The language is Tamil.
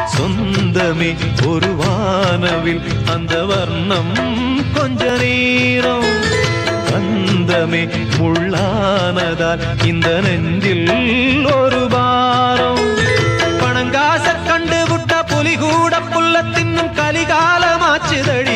சொந்தமே ஒரு வானவில் அந்த வர்ணம் கொஞ்ச நேரம் பந்தமே முள்ளானதால் இந்த நெஞ்சில் ஒரு பாரம் பணங்காச கண்டு விட்ட புலி கூட புல்ல தின்னும் கலிகாலமாச்சுதடி